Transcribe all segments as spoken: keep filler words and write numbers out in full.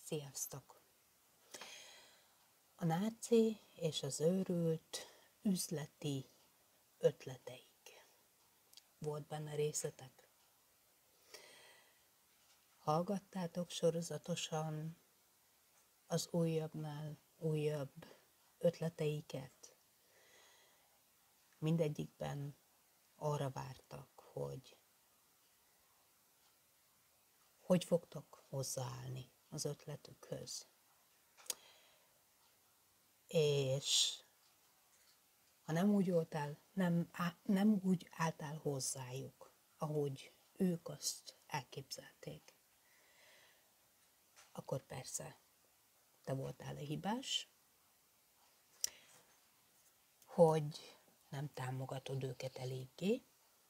Sziasztok! A náci és az őrült üzleti ötleteik. Volt benne részletek? Hallgattátok sorozatosan az újabbnál újabb ötleteiket? Mindegyikben arra vártak, hogy hogy fogtok hozzáállni az ötletükhöz. És ha nem úgy voltál, nem, á, nem úgy álltál hozzájuk, ahogy ők azt elképzelték, akkor persze te voltál a hibás, hogy nem támogatod őket eléggé,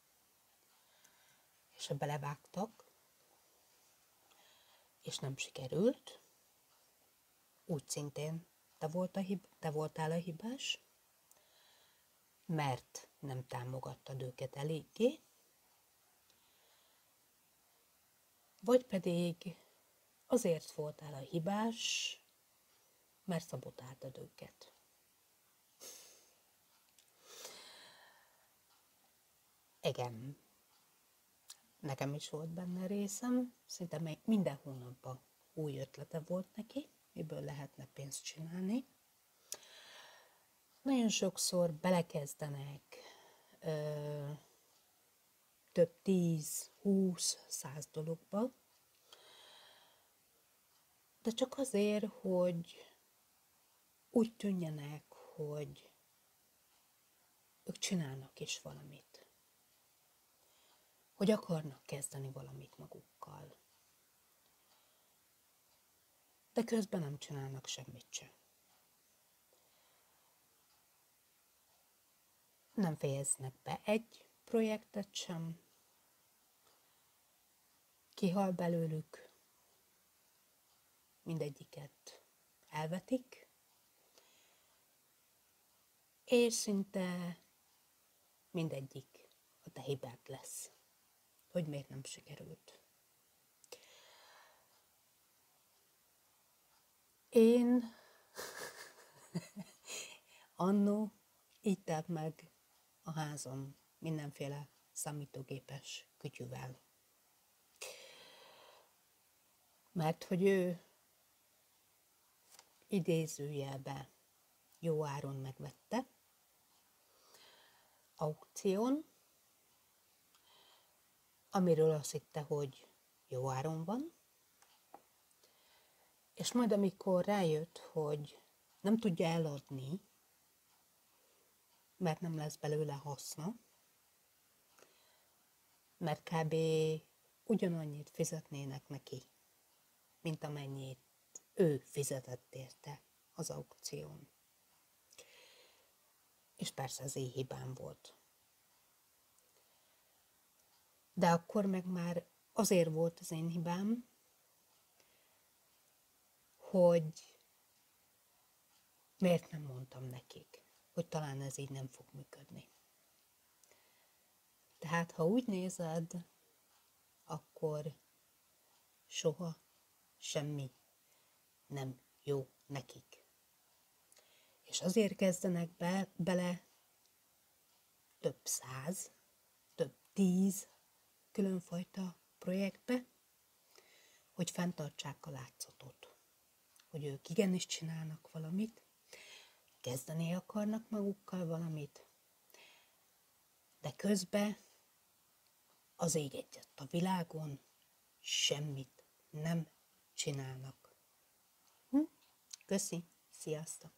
és ha belevágtak, és nem sikerült, úgy szintén te, volt a hib- te voltál a hibás, mert nem támogattad őket eléggé, vagy pedig azért voltál a hibás, mert szabotáltad őket. Igen, nekem is volt benne részem, szinte minden hónapban új ötlete volt neki, miből lehetne pénzt csinálni. Nagyon sokszor belekezdenek ö, több tíz, húsz, száz dologba, de csak azért, hogy úgy tűnjenek, hogy ők csinálnak is valamit. Hogy akarnak kezdeni valamit magukkal. De közben nem csinálnak semmit sem. Nem fejeznek be egy projektet sem. Kihal belőlük, mindegyiket elvetik, és szinte mindegyik a te hibád lesz, hogy miért nem sikerült. Én annó így telt meg a házam mindenféle számítógépes kütyüvel. Mert hogy ő idézőjelbe jó áron megvette, aukción, amiről azt hitte, hogy jó áron van, és majd amikor rájött, hogy nem tudja eladni, mert nem lesz belőle haszna, mert kb. Ugyanannyit fizetnének neki, mint amennyit ő fizetett érte az aukción. És persze az én hibám volt. De akkor meg már azért volt az én hibám, hogy miért nem mondtam nekik, hogy talán ez így nem fog működni. Tehát, ha úgy nézed, akkor soha semmi nem jó nekik. És azért kezdenek be, bele több száz, több tíz különfajta projektbe, hogy fenntartsák a látszatot. Hogy ők igenis csinálnak valamit, kezdeni akarnak magukkal valamit, de közben az ég egyet a világon semmit nem csinálnak. Hm? Köszi, sziasztok!